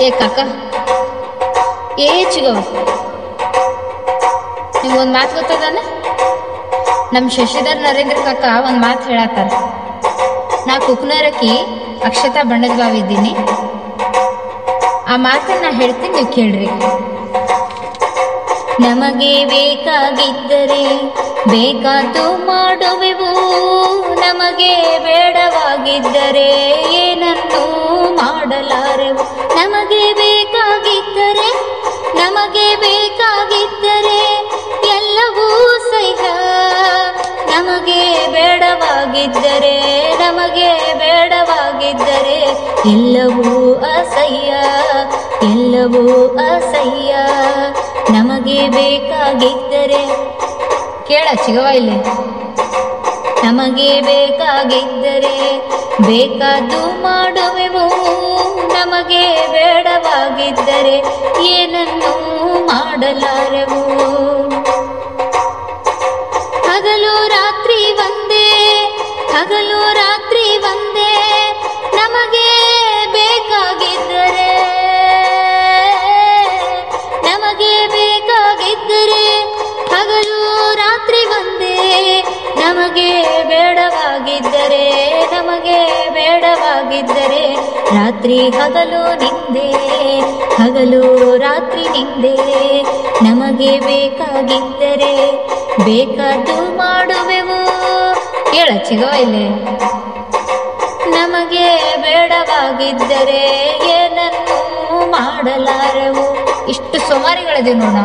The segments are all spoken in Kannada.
ಏ ಕಾಕ, ಏ ಚಿಗವ, ನಿಮ್ಗೊಂದು ಮಾತು ಗೊತ್ತದಾನ? ನಮ್ಮ ಶಶಿಧರ್ ನರೇಂದ್ರ ಕಾಕ ಒಂದು ಮಾತು ಹೇಳತ್ತಾರ. ನಾ ಕುಕ್ನರಕಿ ಅಕ್ಷತಾ ಬಣ್ಣದ ಬಾವಿದ್ದೀನಿ. ಆ ಮಾತನ್ನ ನಾ ಹೇಳ್ತೀನಿ, ನೀವು ಕೇಳ್ರಿ. ನಮಗೆ ಬೇಕಾಗಿದ್ದರೆ ಬೇಕಾದ್ದು ಮಾಡುವೆವು, ನಮಗೆ ಬೇಡವಾಗಿದ್ದರೆ ಏನನ್ನೂ ಮಾಡಲಾರೆವು. ನಮಗೆ ಬೇಕಾಗಿದ್ದರೆ ಎಲ್ಲವೂ ಸಹ್ಯ, ನಮಗೆ ಬೇಡವಾಗಿದ್ದರೆ ಎಲ್ಲವೂ ಅಸಹ್ಯ. ನಮಗೆ ಬೇಕಾಗಿದ್ದರೆ ಕೇಳ ಚಿಗವ ಇಲ್ಲಿ, ನಮಗೆ ಬೇಕಾಗಿದ್ದರೆ ಬೇಕಾದ್ದು ಮಾಡುವೆವು, ನಮಗೆ ಬೇಡವಾಗಿದ್ದರೆ ಏನನ್ನೂ ಮಾಡಲಾರೆವು. ಹಗಲು ರಾತ್ರಿ ಒಂದೇ ನಮಗೆ ಬೇಕಾಗಿದ್ದರೆ ಹಗಲು ರಾತ್ರಿ ಒಂದೇ, ನಮಗೆ ಬೇಡವಾಗಿದ್ದರೆ ರಾತ್ರಿ ಹಗಲು ರಾತ್ರಿ ನಿಂದೆ. ನಮಗೆ ಬೇಕಾಗಿದ್ದರೆ ಬೇಕಾದ್ದು ಮಾಡುವೆವು. ಕೇಳ ಚಿಗವ ಇಲ್ಲಿ, ನಮಗೆ ಬೇಡವಾಗಿದ್ದರೆ ಏನನ್ನೂ ಮಾಡಲಾರೆವು. ಇಷ್ಟು ಸೋಮಾರಿಗಳಿದೀವಿ ನೋಡ.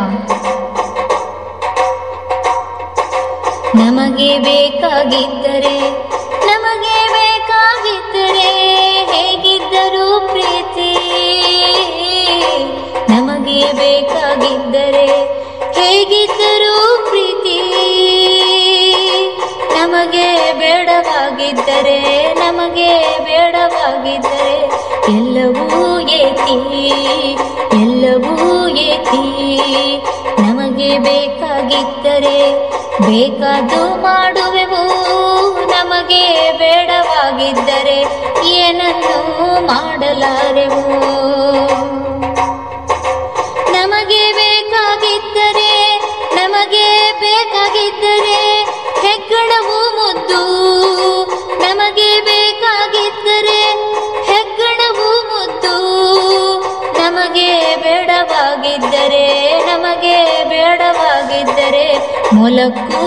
ನಮಗೆ ಬೇಕಾಗಿದ್ದರೆ ಹೇಗಿದ್ದರೂ ಪ್ರೀತಿ, ನಮಗೆ ಬೇಕಾಗಿದ್ದರೆ ಹೇಗಿದ್ದರೂ ಪ್ರೀತಿ, ನಮಗೆ ಬೇಡವಾಗಿದ್ದರೆ ಎಲ್ಲವೂ ಏತಿ. ನಮಗೆ ಬೇಕಾಗಿದ್ದರೆ ಬೇಕಾದ್ದು ಮಾಡುವೆವು, ನಮಗೆ ಬೇಡವಾಗಿದ್ದರೆ ಏನನ್ನೂ ಮಾಡಲಾರೆವು. ನಮಗೆ ಬೇಕಾಗಿದ್ದರೆ ಹೆಗ್ಗಣವು ಮುದ್ದು, ನಮಗೆ ಬೇಕಾಗಿದ್ದರೆ ಹೆಗ್ಗಣವು ಮುದ್ದು, ನಮಗೆ ಬೇಡವಾಗಿದ್ದರೆ ಮೊಲಕ್ಕೂ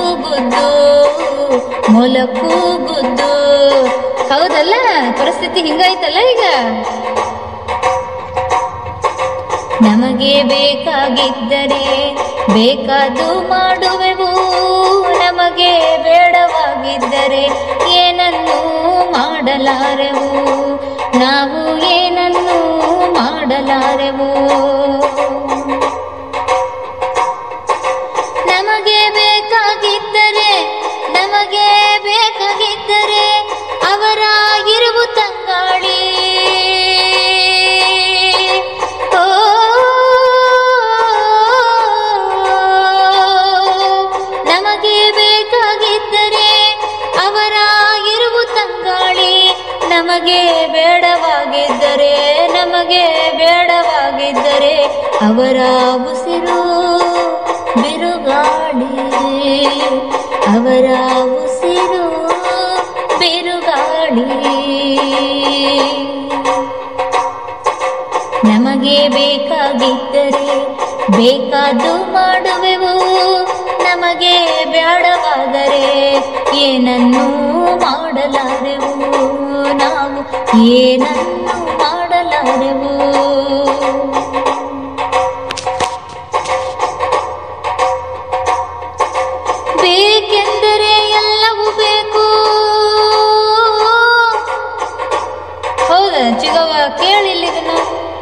ಗುದ್ದು. ಹೌದಲ್ಲ, ಪರಿಸ್ಥಿತಿ ಹಿಂಗಾಯ್ತಲ್ಲ ಈಗ. ನಮಗೆ ಬೇಕಾಗಿದ್ದರೆ ಬೇಕಾದ್ದು ಮಾಡುವೆವು, ನಮಗೆ ಬೇಡವಾಗಿದ್ದರೆ ಏನನ್ನೂ ಮಾಡಲಾರೆವು. ನಾವು ಏನನ್ನೂ ಮಾಡಲಾರೆವು. ನಮಗೆ ಬೇಕಾಗಿದ್ದರೆ ಅವರ ಇರುವು ತಂಗಾಳಿ. ನಮಗೆ ಬೇಕಾಗಿದ್ದರೆ ಅವರ ಇರುವು ತಂಗಾಳಿ, ನಮಗೆ ಬೇಡವಾಗಿದ್ದರೆ ಅವರ ಉಸಿರು ಬಿರುಗಾಳಿ. ನಮಗೆ ಬೇಕಾಗಿದ್ದರೆ ಬೇಕಾದ್ದು ಮಾಡುವೆವು, ನಮಗೆ ಬೇಡವಾದರೆ ಏನನ್ನೂ ಮಾಡಲಾರೆವು. ನಾವು ಏನನ್ನೂ ಮಾಡಲಾರೆವು. ಬೇಕೆಂದರೆ ಎಲ್ಲವೂ ಬೇಕು. ಹೌದಾ ಚಿಗವ್ವ, ಕೇಳಿಲ್ಲಿದನ್ನ.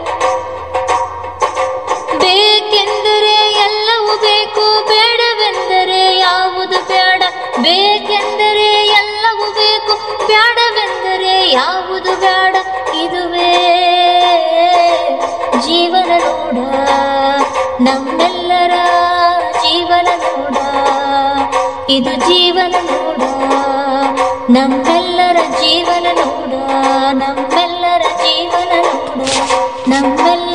ಬೇಕೆಂದರೆ ಎಲ್ಲವೂ ಬೇಕು, ಬೇಡವೆಂದರೆ ಯಾವುದು ಬೇಡ. ಬೇಕೆಂದರೆ ಎಲ್ಲವೂ ಬೇಕು, ಬೇಡವೆಂದರೆ ಯಾವುದು ಬೇಡ. ಇದುವೇ ಜೀವನ ನೋಡ, ನಮ್ಮೆಲ್ಲರ ಜೀವನ ನೋಡ. ಇದು ಜೀವನ ನೋಡ, ನಮ್ಮೆಲ್ಲರ ಜೀವನ ನೋಡ. ನಮ್ಮೆಲ್ಲರ